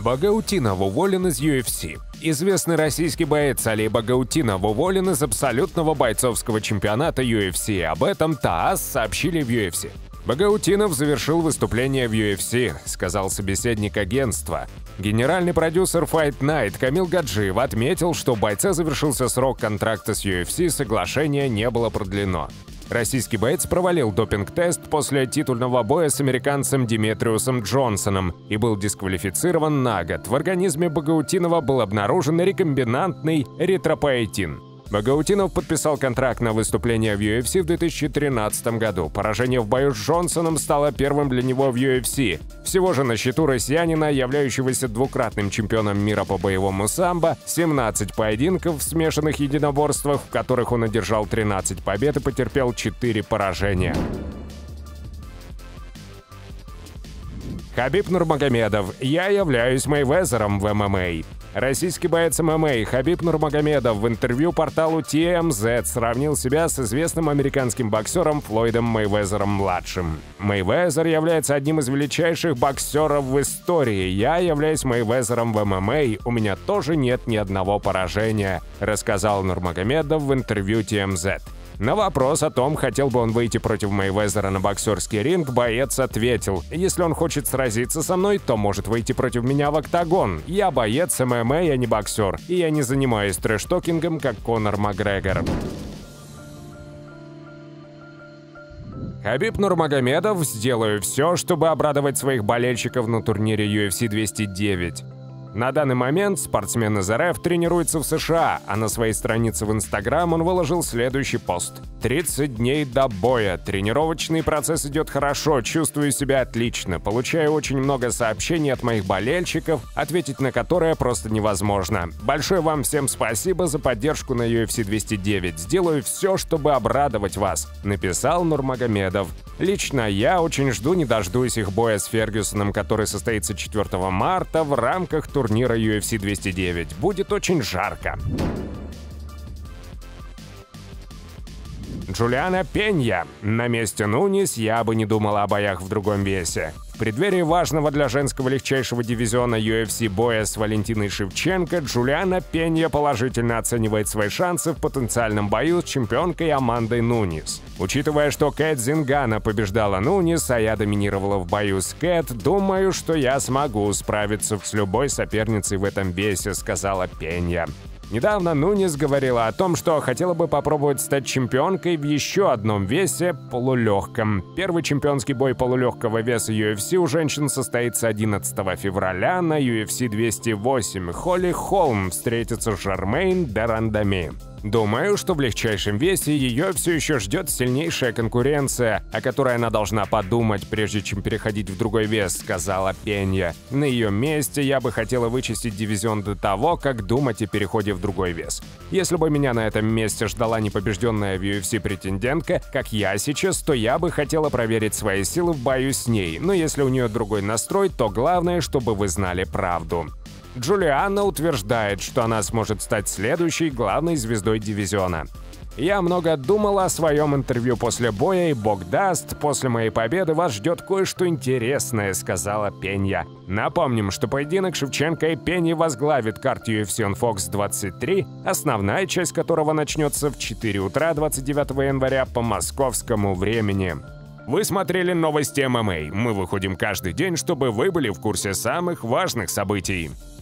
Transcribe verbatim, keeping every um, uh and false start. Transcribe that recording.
Багаутинов уволен из ю эф си. Известный российский боец Али Багаутинов уволен из абсолютного бойцовского чемпионата ю эф си. Об этом ТАСС сообщили в ю эф си. «Багаутинов завершил выступление в ю эф си», — сказал собеседник агентства. Генеральный продюсер Fight Night Камил Гаджиев отметил, что у бойца завершился срок контракта с ю эф си, соглашение не было продлено. Российский боец провалил допинг-тест после титульного боя с американцем Димитриусом Джонсоном и был дисквалифицирован на год. В организме Багаутинова был обнаружен рекомбинантный эритропоэтин. Багаутинов подписал контракт на выступление в ю эф си в две тысячи тринадцатом году. Поражение в бою с Джонсоном стало первым для него в ю эф си. Всего же на счету россиянина, являющегося двукратным чемпионом мира по боевому самбо, семнадцать поединков в смешанных единоборствах, в которых он одержал тринадцать побед и потерпел четыре поражения. Хабиб Нурмагомедов: «Я являюсь Мейвезером в эм эм а». Российский боец эм эм а Хабиб Нурмагомедов в интервью порталу ти эм зет сравнил себя с известным американским боксером Флойдом Мейвезером-младшим. «Мейвезер является одним из величайших боксеров в истории. Я являюсь Мейвезером в эм эм а. У меня тоже нет ни одного поражения», — рассказал Нурмагомедов в интервью ти эм зет. На вопрос о том, хотел бы он выйти против Мейвезера на боксерский ринг, боец ответил: «Если он хочет сразиться со мной, то может выйти против меня в октагон. Я боец эм эм а, я не боксер, и я не занимаюсь трэш-токингом, как Конор Макгрегор». Хабиб Нурмагомедов: «Сделаю все, чтобы обрадовать своих болельщиков на турнире ю эф си двести девять». На данный момент спортсмен из эр эф тренируется в США, а на своей странице в Инстаграм он выложил следующий пост. тридцать дней до боя. Тренировочный процесс идет хорошо, чувствую себя отлично. Получаю очень много сообщений от моих болельщиков, ответить на которые просто невозможно. Большое вам всем спасибо за поддержку на ю эф си двести девять. Сделаю все, чтобы обрадовать вас», — написал Нурмагомедов. «Лично я очень жду, не дождусь их боя с Фергюсоном, который состоится четвёртого марта в рамках турнира турнира ю эф си двести девять. Будет очень жарко». Джулиана Пенья: «На месте Нунис я бы не думала о боях в другом весе». В преддверии важного для женского легчайшего дивизиона ю эф си боя с Валентиной Шевченко Джулиана Пенья положительно оценивает свои шансы в потенциальном бою с чемпионкой Амандой Нунис. «Учитывая, что Кэт Зингана побеждала Нунис, а я доминировала в бою с Кэт, думаю, что я смогу справиться с любой соперницей в этом весе», — сказала Пенья. Недавно Нунис говорила о том, что хотела бы попробовать стать чемпионкой в еще одном весе – полулегком. Первый чемпионский бой полулегкого веса ю эф си у женщин состоится одиннадцатого февраля на ю эф си двести восемь. Холли Холм встретится с Жермейн де Рандами. «Думаю, что в легчайшем весе ее все еще ждет сильнейшая конкуренция, о которой она должна подумать, прежде чем переходить в другой вес», — сказала Пенья. «На ее месте я бы хотела вычистить дивизион до того, как думать о переходе в другой вес. Если бы меня на этом месте ждала непобежденная в ю эф си претендентка, как я сейчас, то я бы хотела проверить свои силы в бою с ней. Но если у нее другой настрой, то главное, чтобы вы знали правду». Джулиана утверждает, что она сможет стать следующей главной звездой дивизиона. «Я много думала о своем интервью после боя, и бог даст, после моей победы вас ждет кое-что интересное», — сказала Пенья. Напомним, что поединок Шевченко и Пеньи возглавит карт ю эф си on Fox двадцать три, основная часть которого начнется в четыре утра двадцать девятого января по московскому времени. Вы смотрели новости эм эм а. Мы выходим каждый день, чтобы вы были в курсе самых важных событий.